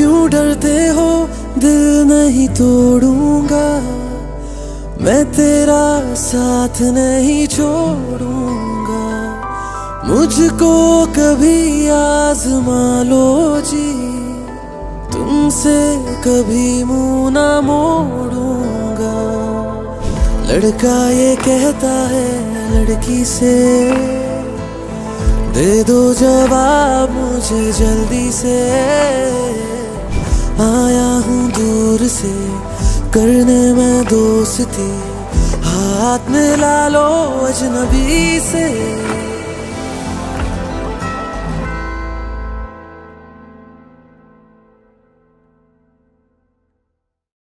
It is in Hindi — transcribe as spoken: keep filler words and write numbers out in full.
क्यों डरते हो, दिल नहीं तोड़ूंगा, मैं तेरा साथ नहीं छोड़ूंगा। मुझको कभी आजमा लो जी, तुमसे कभी मुंह ना मोड़ूंगा। लड़का ये कहता है लड़की से, दे दो जवाब मुझे जल्दी से। आया हूँ दूर से करने में दोस्ती, हाथ मिला लो अजनबी से।